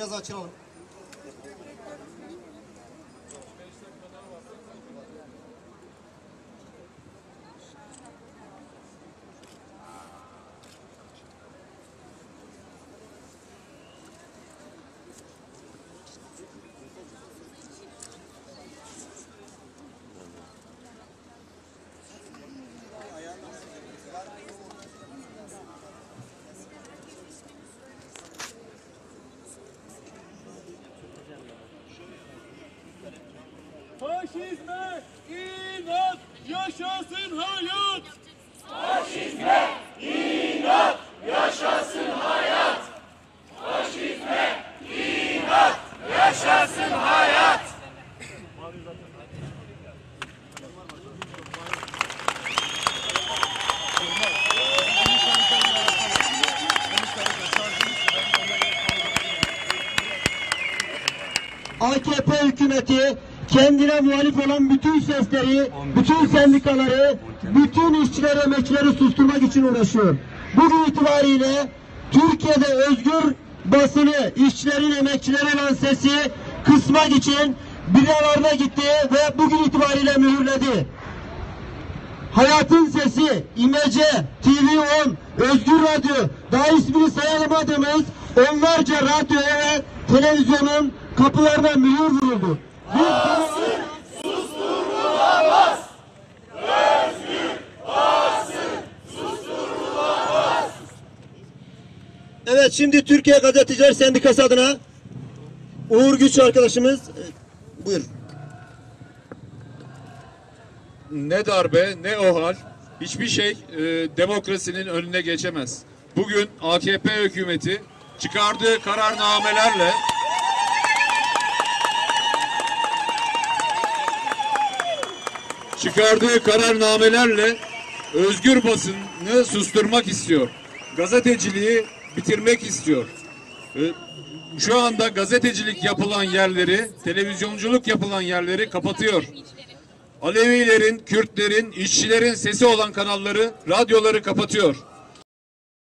biraz açalım. Faşizme inat, yaşasın hayat! Faşizme inat, yaşasın hayat! Faşizme inat, yaşasın hayat! AKP hükümeti kendine muhalif olan bütün sesleri, bütün sendikaları, bütün işçileri, emekçileri susturmak için uğraşıyor. Bugün itibariyle Türkiye'de özgür basını, işçilerin, emekçilerin olan sesi kısmak için binalarına gitti ve bugün itibariyle mühürledi. Hayatın Sesi, İmece, TV10, Özgür Radyo, daha ismini sayamadığımız onlarca radyo ve televizyonun kapılarına mühür vuruldu. Basın susturulamaz! Özgür basın susturulamaz! Evet, şimdi Türkiye Gazeteciler Sendikası adına Uğur Güç arkadaşımız buyur. Ne darbe, ne OHAL, hiçbir şey demokrasinin önüne geçemez. Bugün AKP hükümeti çıkardığı kararnamelerle özgür basını susturmak istiyor. Gazeteciliği bitirmek istiyor. Şu anda gazetecilik yapılan yerleri, televizyonculuk yapılan yerleri kapatıyor. Alevilerin, Kürtlerin, işçilerin sesi olan kanalları, radyoları kapatıyor.